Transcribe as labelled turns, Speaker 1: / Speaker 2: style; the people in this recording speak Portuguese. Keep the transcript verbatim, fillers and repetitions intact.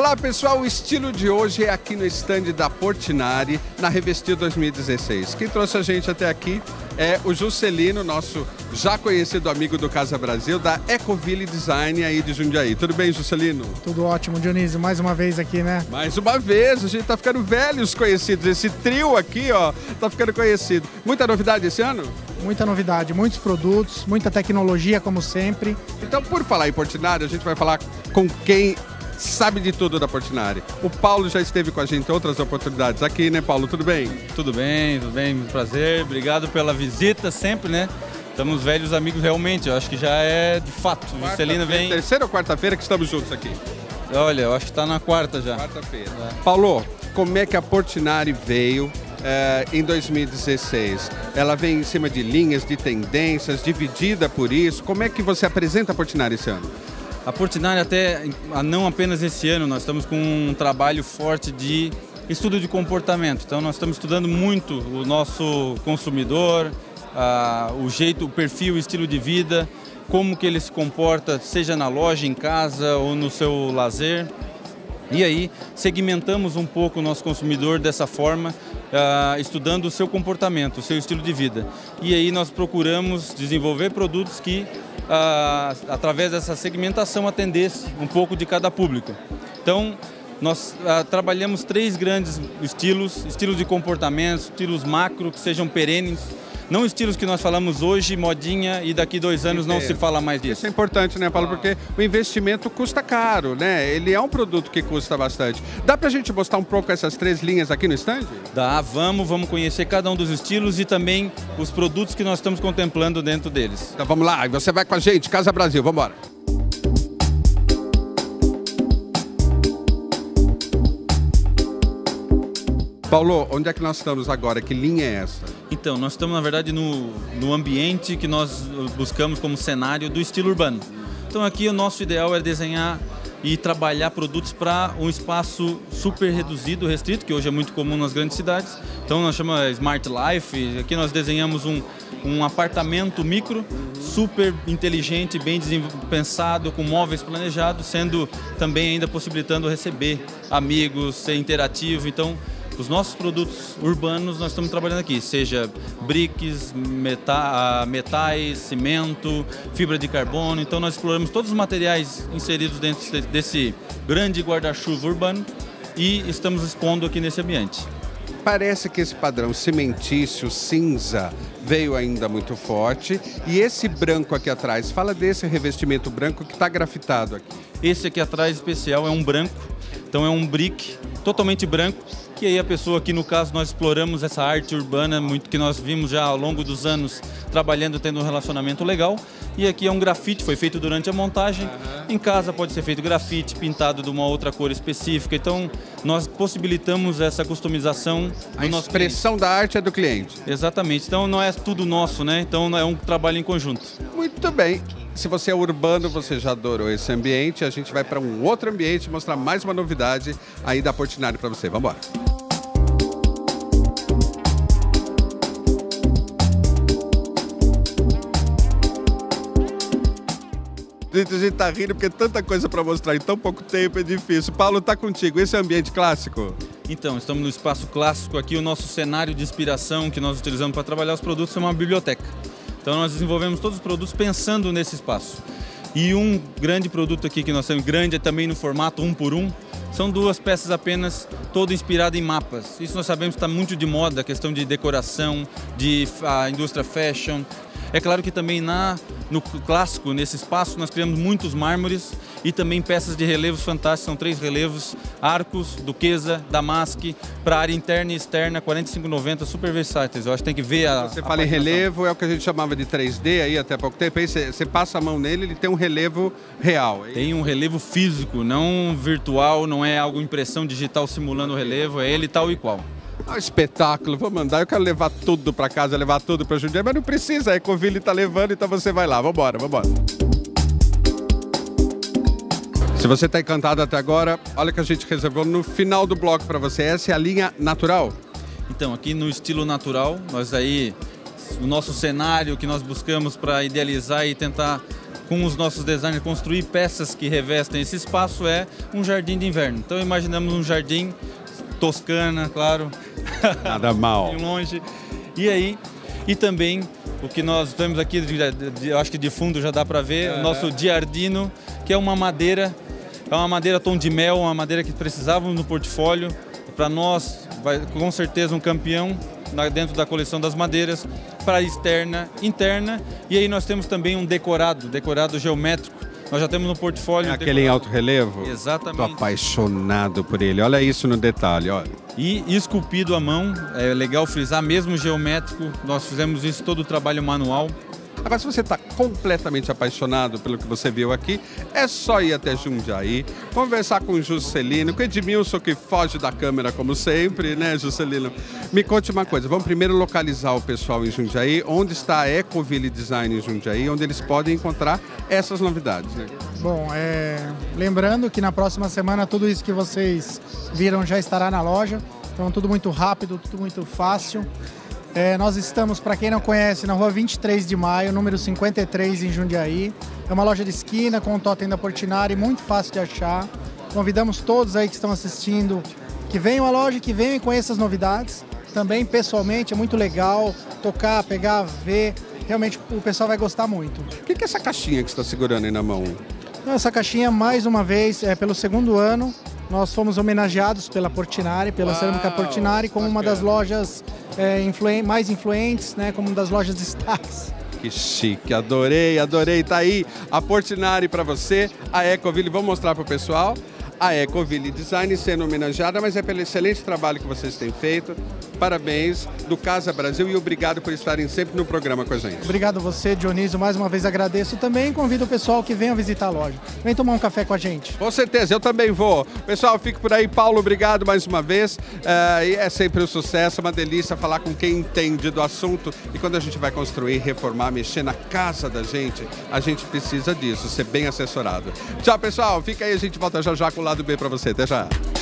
Speaker 1: Olá pessoal, o estilo de hoje é aqui no stand da Portinari, na Revestir dois mil e dezesseis. Quem trouxe a gente até aqui é o Juscelino, nosso já conhecido amigo do Casa Brasil, da Ecoville Design aí de Jundiaí. Tudo bem, Juscelino?
Speaker 2: Tudo ótimo, Dionísio. Mais uma vez aqui, né?
Speaker 1: Mais uma vez, a gente tá ficando velhos conhecidos. Esse trio aqui, ó, tá ficando conhecido. Muita novidade esse ano?
Speaker 2: Muita novidade, muitos produtos, muita tecnologia, como sempre.
Speaker 1: Então, por falar em Portinari, a gente vai falar com quem sabe de tudo da Portinari. O Paulo já esteve com a gente em outras oportunidades aqui, né, Paulo? Tudo bem?
Speaker 3: Tudo bem, tudo bem, muito prazer. Obrigado pela visita sempre, né? Estamos velhos amigos realmente, eu acho que já é de fato. O Juscelino vem...
Speaker 1: Terceira ou quarta-feira que estamos juntos aqui?
Speaker 3: Olha, eu acho que está na quarta já.
Speaker 1: Quarta-feira. É. Paulo, como é que a Portinari veio é, em dois mil e dezesseis? Ela vem em cima de linhas, de tendências, dividida por isso. Como é que você apresenta a Portinari esse ano?
Speaker 3: A Portinari até, não apenas esse ano, nós estamos com um trabalho forte de estudo de comportamento. Então nós estamos estudando muito o nosso consumidor, a, o jeito, o perfil, o estilo de vida, como que ele se comporta, seja na loja, em casa ou no seu lazer. E aí segmentamos um pouco o nosso consumidor dessa forma, uh, estudando o seu comportamento, o seu estilo de vida. E aí nós procuramos desenvolver produtos que, uh, através dessa segmentação, atendesse um pouco de cada público. Então, nós uh, trabalhamos três grandes estilos, estilos de comportamento, estilos macro, que sejam perenes. Não estilos que nós falamos hoje, modinha, e daqui dois anos não se fala mais disso.
Speaker 1: Isso é importante, né, Paulo? Porque o investimento custa caro, né? Ele é um produto que custa bastante. Dá pra gente mostrar um pouco essas três linhas aqui no stand?
Speaker 3: Dá, vamos, vamos conhecer cada um dos estilos e também os produtos que nós estamos contemplando dentro deles.
Speaker 1: Então vamos lá, você vai com a gente, Casa Brasil, vamos embora. Paulo, onde é que nós estamos agora? Que linha é essa?
Speaker 3: Então, nós estamos, na verdade, no, no ambiente que nós buscamos como cenário do estilo urbano. Então, aqui o nosso ideal é desenhar e trabalhar produtos para um espaço super reduzido, restrito, que hoje é muito comum nas grandes cidades. Então, nós chamamos Smart Life. Aqui nós desenhamos um, um apartamento micro, super inteligente, bem pensado, com móveis planejados, sendo também ainda possibilitando receber amigos, ser interativo. Então, os nossos produtos urbanos nós estamos trabalhando aqui, seja bricks, meta, metais, cimento, fibra de carbono. Então nós exploramos todos os materiais inseridos dentro desse grande guarda-chuva urbano e estamos expondo aqui nesse ambiente.
Speaker 1: Parece que esse padrão cimentício, cinza, veio ainda muito forte. E esse branco aqui atrás, fala desse revestimento branco que está grafitado aqui.
Speaker 3: Esse aqui atrás especial é um branco, então é um brick totalmente branco. Que aí a pessoa aqui, no caso, nós exploramos essa arte urbana, muito que nós vimos já ao longo dos anos trabalhando, tendo um relacionamento legal. E aqui é um grafite, foi feito durante a montagem. Uhum. Em casa pode ser feito grafite, pintado de uma outra cor específica. Então, nós possibilitamos essa customização.
Speaker 1: A expressão da arte é do cliente.
Speaker 3: Exatamente. Então, não é tudo nosso, né? Então, é um trabalho em conjunto.
Speaker 1: Muito bem. Se você é urbano, você já adorou esse ambiente. A gente vai para um outro ambiente mostrar mais uma novidade aí da Portinari para você. Vamos embora. Gente, a gente tá rindo porque tanta coisa para mostrar em tão pouco tempo, é difícil. Paulo, tá contigo. Esse é o ambiente clássico?
Speaker 3: Então, estamos no espaço clássico aqui. O nosso cenário de inspiração que nós utilizamos para trabalhar os produtos é uma biblioteca. Então, nós desenvolvemos todos os produtos pensando nesse espaço. E um grande produto aqui que nós temos, grande é também no formato um por um, são duas peças apenas, todo inspirado em mapas. Isso nós sabemos que está muito de moda, a questão de decoração, de a indústria fashion. É claro que também na, no clássico, nesse espaço, nós criamos muitos mármores e também peças de relevos fantásticos. São três relevos, arcos, duquesa, damasque, para área interna e externa, quarenta e cinco reais e noventa centavos, super versáteis. Eu acho que tem que ver a...
Speaker 1: Você fala em relevo, é o que a gente chamava de três D aí até pouco tempo. Aí você, você passa a mão nele, ele tem um relevo real. Aí...
Speaker 3: Tem um relevo físico, não virtual, não é algo impressão digital simulando o relevo, é ele tal e qual.
Speaker 1: Ah, espetáculo, vou mandar, eu quero levar tudo para casa, levar tudo para Jundiaí, mas não precisa, a Ecoville tá levando, então você vai lá, vambora, vambora. Se você está encantado até agora, olha que a gente reservou no final do bloco para você, essa é a linha natural?
Speaker 3: Então, aqui no estilo natural, nós aí, o nosso cenário que nós buscamos para idealizar e tentar com os nossos designers, construir peças que revestem esse espaço é um jardim de inverno. Então imaginamos um jardim Toscana, claro.
Speaker 1: Nada mal.
Speaker 3: De longe. E aí, e também o que nós temos aqui, de, de, eu acho que de fundo já dá para ver, uhum. o nosso Giardino, que é uma madeira, é uma madeira tom de mel, uma madeira que precisávamos no portfólio. Para nós, vai, com certeza um campeão dentro da coleção das madeiras, para externa, interna. E aí nós temos também um decorado, decorado geométrico. Nós já temos no portfólio...
Speaker 1: É aquele em alto relevo?
Speaker 3: Exatamente.
Speaker 1: Estou apaixonado por ele. Olha isso no detalhe, olha.
Speaker 3: E esculpido à mão, é legal frisar, mesmo geométrico. Nós fizemos isso, todo o trabalho manual.
Speaker 1: Agora, se você está completamente apaixonado pelo que você viu aqui, é só ir até Jundiaí, conversar com o Juscelino, com o Edmilson, que foge da câmera como sempre, né, Juscelino? Me conte uma coisa, vamos primeiro localizar o pessoal em Jundiaí, onde está a Ecoville Design em Jundiaí, onde eles podem encontrar essas novidades, né?
Speaker 2: Bom, é... lembrando que na próxima semana tudo isso que vocês viram já estará na loja, então tudo muito rápido, tudo muito fácil. É, nós estamos, para quem não conhece, na rua vinte e três de maio, número cinquenta e três, em Jundiaí. É uma loja de esquina com o totem da Portinari, muito fácil de achar. Convidamos todos aí que estão assistindo que venham à loja, que venham e conheçam as novidades. Também, pessoalmente, é muito legal tocar, pegar, ver. Realmente, o pessoal vai gostar muito.
Speaker 1: O que é essa caixinha que você está segurando aí na mão?
Speaker 2: Essa caixinha, mais uma vez, é pelo segundo ano. Nós fomos homenageados pela Portinari, pela Uau, Cerâmica Portinari, como bacana. Uma das lojas é, influen- mais influentes, né, como uma das lojas destaques.
Speaker 1: Que chique, adorei, adorei. Tá aí a Portinari para você, a Ecoville, vou mostrar para o pessoal. A Ecoville Design sendo homenageada, mas é pelo excelente trabalho que vocês têm feito. Parabéns do Casa Brasil e obrigado por estarem sempre no programa com a gente.
Speaker 2: Obrigado a você, Dionísio. Mais uma vez agradeço também. Convido o pessoal que venha visitar a loja. Vem tomar um café com a gente.
Speaker 1: Com certeza, eu também vou. Pessoal, fique por aí. Paulo, obrigado mais uma vez. É, é sempre um sucesso, uma delícia falar com quem entende do assunto. E quando a gente vai construir, reformar, mexer na casa da gente, a gente precisa disso, ser bem assessorado. Tchau, pessoal. Fica aí, a gente volta já já com o lado B para você. Até já.